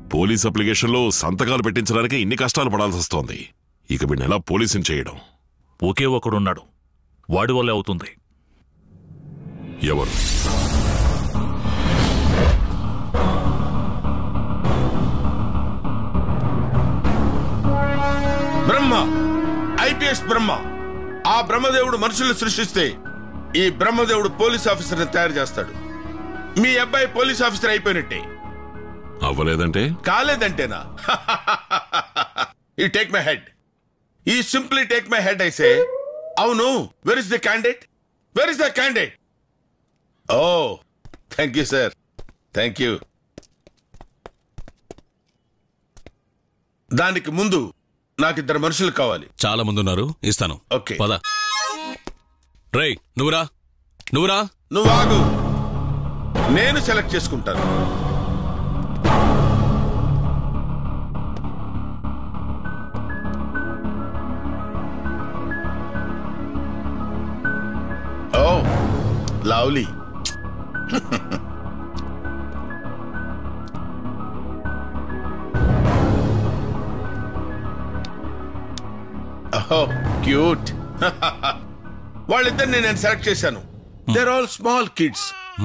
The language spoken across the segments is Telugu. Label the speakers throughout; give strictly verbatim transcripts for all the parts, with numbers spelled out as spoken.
Speaker 1: పోలీస్ అప్లికేషన్లో సంతకాలు పెట్టించడానికి ఇన్ని కష్టాలు పడాల్సి వస్తోంది. ఇక వీడిని ఎలా పోలీసుని చేయడం?
Speaker 2: ఒకే ఒకడున్నాడు, వాడి వల్లే అవుతుంది.
Speaker 1: ఎవరు?
Speaker 3: బ్రహ్మ, ఐపీఎస్ బ్రహ్మ. ఆ బ్రహ్మదేవుడు మనుషుల్ని సృష్టిస్తే ఈ బ్రహ్మదేవుడు పోలీస్ ఆఫీసర్ని తయారు చేస్తాడు. మీ అబ్బాయి పోలీస్ ఆఫీసర్ అయిపోయినట్టే.
Speaker 1: అవ్వలేదంటే?
Speaker 3: కాలేదంటేనా? ఈ టేక్ మై హెడ్, ఈ సింప్లీ టేక్ మై హెడ్ ఐసే. అవును, where is the candidate? Where is the candidate? Oh thank you sir, thank you. దానికి ముందు నాకు ఇద్దరు మనుషులు కావాలి.
Speaker 4: చాలా మంది ఉన్నారు, ఇస్తాను.
Speaker 3: ఓకే
Speaker 4: పద. రేయ్ నువ్వురా, నువ్వురా.
Speaker 3: నువ్వు ఆగు, నేను సెలెక్ట్ చేసుకుంటాను. Oh lovely. Oh cute. వాళ్ళిద్దరిని నేను సెలెక్ట్ చేశాను. There all small kids.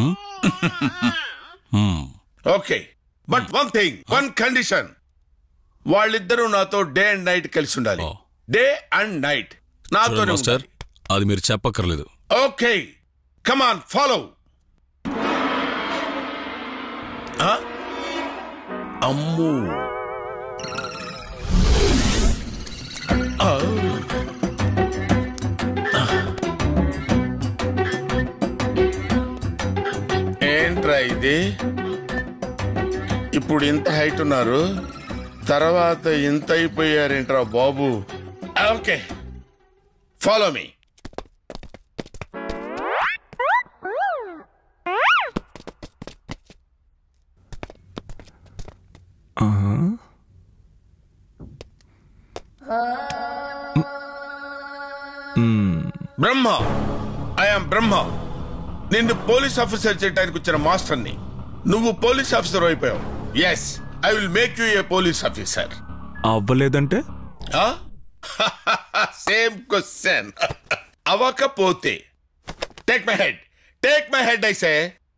Speaker 3: Okay, but one thing, one condition. వాళ్ళిద్దరూ నాతో డే అండ్ నైట్ కలిసి ఉండాలి. డే అండ్ నైట్ నాతో.
Speaker 4: మాస్టర్, అది మీరు చెప్పక్కర్లేదు.
Speaker 3: Okay, come on, follow. అమ్మో, ఏంట్రా ఇది? ఇప్పుడు ఇంత హైట్ ఉన్నారు, తర్వాత ఇంత అయిపోయారేంట్రా బాబు? Okay, follow me. Brahma, I'm Brahma. నిన్ను పోలీస్ ఆఫీసర్ చేయడానికి వచ్చిన మాస్టర్ని. నువ్వు పోలీస్ ఆఫీసర్ అయిపోయావు. Yes, I will make you a police officer.
Speaker 5: అవ్వలేదంటే?
Speaker 3: Same question. అవ్వకపోతే take my head, take my head ఐసే.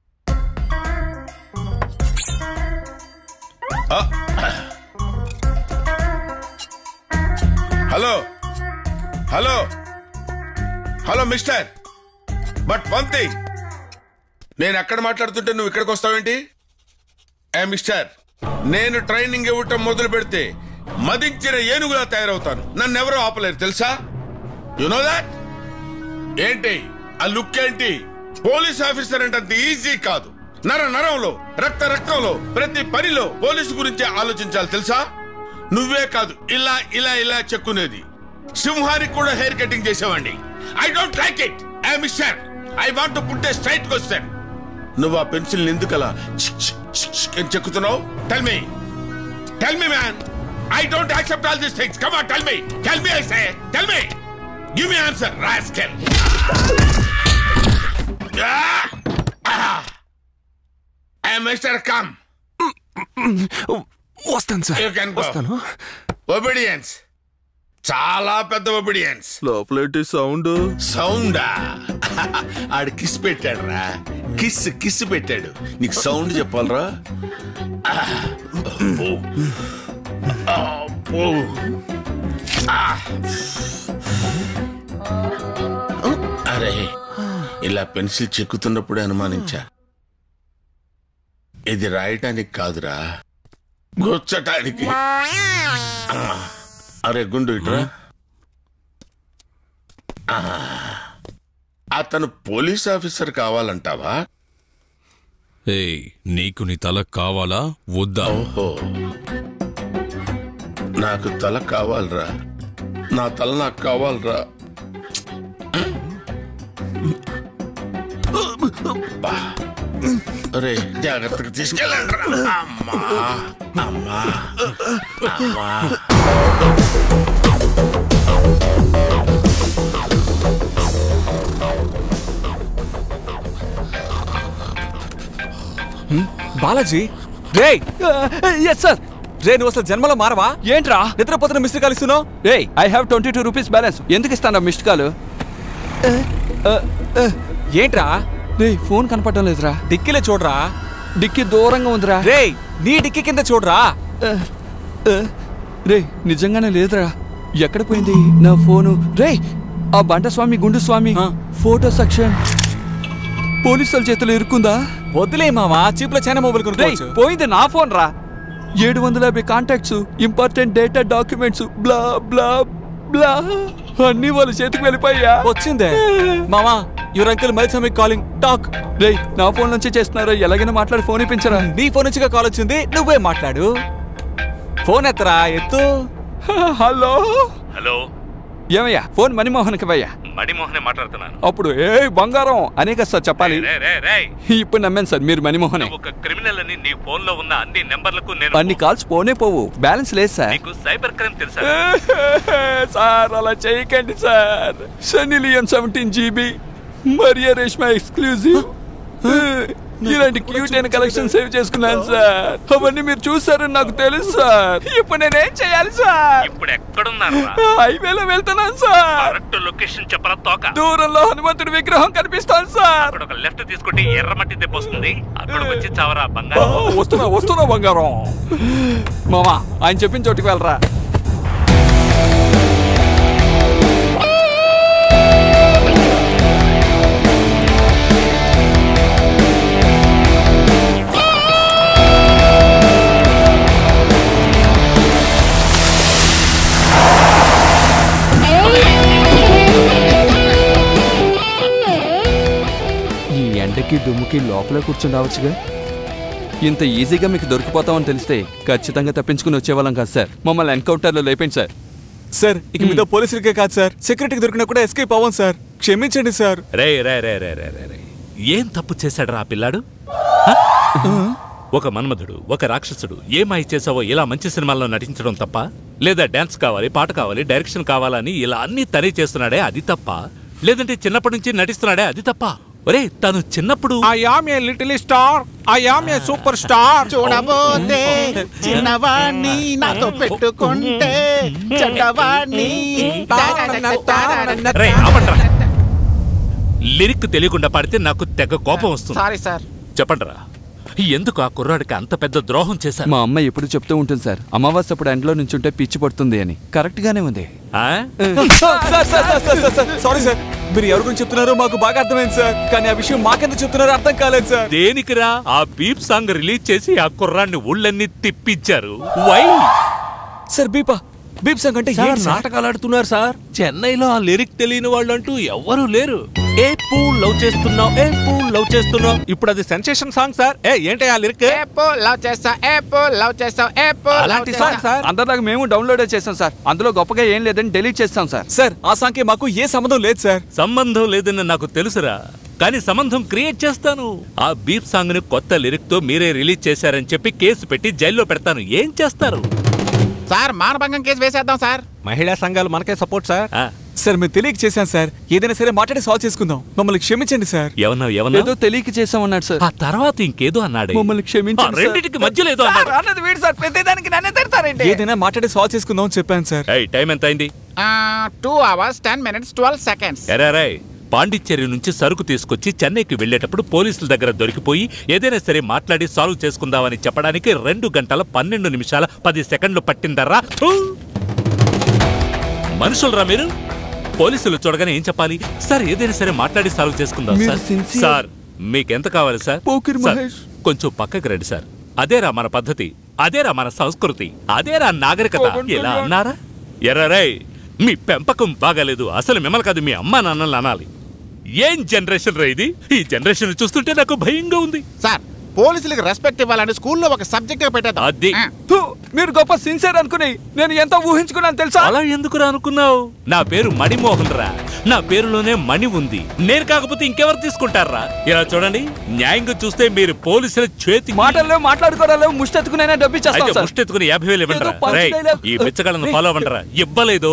Speaker 3: Hello hello hello mister, but one thing, నేను ఎక్కడ మాట్లాడుతుంటే నువ్వు ఇక్కడికి వస్తావేంటి? ఏ మిస్టర్, నేను ట్రైనింగ్ ఇవ్వటం మొదలు పెడితే మదించిన ఏనుగులా తయారవుతాను. నన్ను ఎవరో ఆపలేరు, తెలుసా? You know that? ఏంటి ఆ లుక్? ఏంటి? పోలీస్ ఆఫీసర్ అంటే అంత ఈజీ కాదు. నర నరంలో, రక్త రక్తంలో, ప్రతి పనిలో పోలీసు గురించి ఆలోచించాలి, తెలుసా? నువ్వే కాదు, ఇలా ఇలా ఇలా చెక్కునేది. సింహానికి కూడా హెయిర్ కటింగ్ చేసేవాడిని. I don't like it. I mister, I want to put a straight question. నువ్వు ఆ పెన్సిల్ ఎందుకలా చెక్కుతున్నావు? Tell me, tell me man. I don't accept all these things. Come on, tell me. Tell me, I say. Tell me. Give me answer, rascal. Hey, mister, come.
Speaker 5: వస్తాను sir.
Speaker 3: You can go. Obedience. చాలా పెద్ద ఒబీడియన్స్.
Speaker 5: లోపలేటి సౌండ్.
Speaker 3: సౌండా? ఆడు కిస్ పెట్టాడు రా. కిస్ కిస్ పెట్టాడు. నీకు సౌండ్ చెప్పాలరా? అరే, ఇలా పెన్సిల్ చెక్కుతున్నప్పుడే అనుమానించా. ఇది రాయటానికి కాదురా, గుచ్చటానికి. అరే గుండు ఇట్రా. అతను పోలీస్ ఆఫీసర్ కావాలంటావా?
Speaker 4: ఏయ్, నీకు నీ తల కావాలా వద్దా?
Speaker 3: ఓహో, నాకు తల కావాలరా. నా తల నాకు కావాలరా. అరే, జాగ్రత్తగా తీసుకెళ్ళండి. అమ్మా అమ్మా అమ్మా.
Speaker 5: బాలాజీ. రే. Yes sir.
Speaker 6: రే నువ్వు అసలు జన్మలో మారవా?
Speaker 7: ఏంట్రా
Speaker 6: నిద్రపోతున్న మిస్డ్ కాల్ ఇస్తున్నావు?
Speaker 7: రే I have twenty two rupees balance. ఎందుకు ఇస్తాను మిస్డ్ కాల్?
Speaker 6: ఏంట్రా?
Speaker 7: రే ఫోన్ కనపడడం లేదురా.
Speaker 6: డిక్కీలే చూడరా.
Speaker 7: డిక్కీ దూరంగా ఉందిరా.
Speaker 6: రే నీ డిక్కీ కింద చూడరా.
Speaker 7: రే నిజంగానే లేదురా. ఎక్కడ పోయింది నా ఫోను? రే ఆ బంటస్వామి గుండు స్వామి ఫోటో సెక్షన్ పోలీసుల చేతులు ఇరుక్కుందా?
Speaker 6: వద్దులే మావా, చీప్లో చైనా మొబైల్ కొనుక్కోవచ్చు.
Speaker 7: పోయింది నా ఫోన్ రా. ఏడు వందల యాభై contacts, important data, documents, blah blah blah అన్ని వాళ్ళ చేతికి వెళ్ళిపోయా.
Speaker 6: వచ్చిందే మామా, your uncle Mayilsamy calling talk.
Speaker 7: రే నా ఫోన్ నుంచి చేస్తున్నారా? ఎలాగైనా మాట్లాడి ఫోన్ ఇప్పించరా.
Speaker 6: నీ ఫోన్ నుంచి కాల్ వచ్చింది, నువ్వే మాట్లాడు. ఫోన్ ఎత్తరా, ఎత్తు.
Speaker 7: హలో
Speaker 2: హలో,
Speaker 7: ఏమయ్యా? ఫోన్ మణిమోహన్కి భయ్యా.
Speaker 2: మణిమోహనే మాట్లాడుతున్నాను.
Speaker 7: అప్పుడు ఏ బంగారం అనే కదా సార్ చెప్పాలి. ఇప్పుడు నమ్మాను సార్ మీరు మణిమోహనే.
Speaker 2: ఒక క్రిమినల్ అని నీ ఫోన్ లో ఉన్న అన్ని నెంబర్లకు నేను
Speaker 7: అన్ని కాల్స్ పోనే పోవు, బ్యాలెన్స్ లేదు సార్.
Speaker 2: నీకు సైబర్ క్రైమ్ తెలుసా?
Speaker 7: సార్ అలా చేయకండి sir. Sunny Leone seventeen GB Maria Reshma exclusive ఇలాంటి క్యూట్ అయిన కలెక్షన్ సేవ్ చేసుకున్నాను సార్. అవన్నీ మీరు చూసారని నాకు తెలుసు సార్. ఇప్పుడు నేనేం చేయాలి సార్?
Speaker 2: ఇప్పుడు ఎక్కడున్నారు?
Speaker 7: హైవేలో వెళ్తున్నాను సార్.
Speaker 2: కరెక్ట్ లొకేషన్ చెప్పరా తోక?
Speaker 7: దూరంలో హనుమంతుడి విగ్రహం కనిపిస్తాను సార్.
Speaker 2: అక్కడ ఒక లెఫ్ట్ తీసుకుంటే ఎర్రమట్టి దెబ్బ వస్తుంది, అక్కడికి వచ్చి చావరా బంగారం.
Speaker 7: వస్తున్నా వస్తున్నా బంగారం. మామా ఆయన చెప్పిన చోటుకి వెళ్ళరా. ఎండకి దుమ్ముకి లోపల కూర్చుండవచ్చుగా. ఇంత ఈజీగా మీకు దొరికిపోతామని తెలిస్తే ఖచ్చితంగా తప్పించుకుని వచ్చేవాళ్ళం కాదు సార్. మమ్మల్ని ఎన్కౌంటర్లో లేపండి సార్.
Speaker 6: సార్ ఇక మీద పోలీసులకే కాదు సార్, సెక్యూరిటీకి దొరికినా కూడా ఎస్కేప్ అవ్వం సార్. క్షమించండి సార్.
Speaker 2: రే రే రే రే రే రే ఏం తప్పు చేశాడు ఆ పిల్లాడు? ఒక మన్మధుడు, ఒక రాక్షసుడు. ఏమై చేసావో ఇలా మంచి సినిమాల్లో నటించడం తప్ప? లేదా డాన్స్ కావాలి, పాట కావాలి, డైరెక్షన్ కావాలని ఇలా అన్ని తనే చేస్తున్నాడే అది తప్ప? లేదంటే చిన్నప్పటి నుంచి నటిస్తున్నాడే అది తప్ప? ఒరే తను చిన్నప్పుడు
Speaker 8: I am a little star, I am a super star. చూడబోతే చిన్నవాణ్ణి నాతో పెట్టుకుంటే చెడ్డవాణ్ణి.
Speaker 2: రే ఆపండ్రా. లిరిక్ తెలియకుండా పాడితే నాకు తెగ కోపం వస్తుంది.
Speaker 8: Sorry sir.
Speaker 2: చెప్పండిరా, ఎందుకు ఆ కుర్రాడికి అంత పెద్ద ద్రోహం చేశారు?
Speaker 7: మా అమ్మ ఎప్పుడు చెప్తూ ఉంటుంది సార్, అమావాస్య అప్పుడు ఎండలో నుంచి ఉంటే పిచ్చి పడుతుంది అని. కరెక్ట్ గానే ఉంది.
Speaker 6: సారీ సార్, మీరు ఎవరి గురించి చెప్తున్నారో మాకు బాగా అర్థమైంది సార్, కానీ ఆ విషయం మాకెందుకు చెప్తున్నారో అర్థం కాలేదు సార్.
Speaker 2: దేనికిరా? ఆ బీప్ సాంగ్ రిలీజ్ చేసి ఆ కుర్రాన్ని ఊళ్ళన్నీ తిప్పించారు. Why
Speaker 6: sir? బీపా బీప్ సాంగ్ అంటే
Speaker 9: నాటకాలు ఆడుతున్నారు సార్. చెన్నైలో ఆ లిరిక్ తెలియని వాళ్ళు అంటూ ఎవ్వరూ లేరు. ఏ పూ లవ్ చేస్తున్నావు, ఏ పూ లవ్ చేస్తున్నావు, ఇప్పుడు అది సెన్సేషన్ సాంగ్ సార్. ఏ ఏంటి ఆ లిరిక్?
Speaker 8: ఏ పూ లవ్ చేస్తా, ఏ పూ లవ్ చేస్తావు, ఏ పూ
Speaker 9: అలాంటి సాంగ్ సార్.
Speaker 7: అందరిలాగా మేము డౌన్లోడ్ చేసాం సార్. అందులో గొప్పగా ఏం లేదని డిలీట్ చేస్తాం సార్.
Speaker 6: సార్ ఆ సాంగ్ కి మాకు ఏ సంబంధం లేదు సార్.
Speaker 2: సంబంధం లేదని నాకు తెలుసురా, కానీ సంబంధం క్రియేట్ చేస్తాను. ఆ బీప్ సాంగ్ ని కొత్త లిరిక్ తో మీరే రిలీజ్ చేశారని చెప్పి కేసు పెట్టి జైల్లో పెడతాను. ఏం చేస్తారు
Speaker 8: సార్? మానభంగం కేసు వేసేద్దాం సార్.
Speaker 9: మహిళా సంఘాలు మనకే సపోర్ట్ సార్.
Speaker 6: సార్ మేము తెలియక చేశాం సార్, ఏదైనా సరే మాట్లాడి సాల్వ్ చేసుకుందాం. మమ్మల్ని క్షమించండి సార్.
Speaker 2: ఏమన్నా ఏమన్నా
Speaker 7: ఏదో తెలియక చేసామన్నాడు సార్.
Speaker 2: ఆ తర్వాత ఇంకేదో అన్నాడు.
Speaker 7: మమ్మల్ని క్షమించండి.
Speaker 2: రెండింటికి మధ్యలో ఏదో అన్నాడు.
Speaker 8: అన్నది వీడు సార్, ప్రతిదానికి నన్నే తిడతారేంటి?
Speaker 6: ఏదైనా మాట్లాడి సాల్వ్ చేసుకుందాం అని చెప్పాను సార్.
Speaker 2: ఏయ్ టైం ఎంత అయింది?
Speaker 8: Two hours ten minutes twelve seconds.
Speaker 2: ఎరారాయ్, పాండిచ్చేరి నుంచి సరుకు తీసుకొచ్చి చెన్నైకి వెళ్లేటప్పుడు పోలీసుల దగ్గర దొరికిపోయి ఏదైనా సరే మాట్లాడి సాల్వ్ చేసుకుందామని చెప్పడానికి రెండు గంటల పన్నెండు నిమిషాల పది సెకండ్లు పట్టిందర్రా. మనుషులరా మీరు? పోలీసులు చూడగానే ఏం చెప్పాలి? సార్ ఏదైనా సరే మాట్లాడి సాల్వ్ చేసుకుందాం సార్. సార్ మీకెంత కావాలి సార్? కొంచెం పక్కకి రండి సార్. అదేరా మన పద్ధతి, అదేరా మన సంస్కృతి, అదేరా నాగరికత. ఇలా అన్నారా? ఎర్రరై, మీ పెంపకం బాగాలేదు. అసలు మిమ్మల్ని కాదు మీ అమ్మా నాన్నలు అనాలి. ఏం జనరేషన్ రా ఇది? ఈ జనరేషన్ చూస్తుంటే నాకు భయంగా ఉంది
Speaker 8: సార్. పోలీసులకు రెస్పెక్ట్ ఇవ్వాలని స్కూల్లో ఒక సబ్జెక్ట్ పెట్టేద్దాం.
Speaker 2: అది
Speaker 7: మీరు గొప్ప సిన్సియర్ అనుకుని నేను ఎంత ఊహించుకున్నాను తెలుసా?
Speaker 2: అలా ఎందుకు అనుకున్నావు? నా పేరు మణిమోహన్ రా. నా పేరులోనే మణి ఉంది. నేను కాకపోతే ఇంకెవరు తీసుకుంటారా? ఇలా చూడండి, న్యాయంగా చూస్తే మీరు పోలీసుల చేతి
Speaker 7: మాటల్లో మాట్లాడుకోవడాలో ముష్టెత్తుకునైనా డబ్బు ఇచ్చేస్తాం సార్.
Speaker 2: ముష్టెత్తుకుని యాభై వేలు ఇవ్వండి. ఈ బిచ్చగాళ్ళను ఫాలో అవ్వండిరా. ఇవ్వలేదు.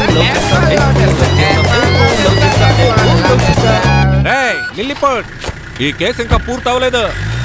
Speaker 8: లిల్లీపుట్
Speaker 9: ఈ కేసు ఇంకా పూర్తవలేదు.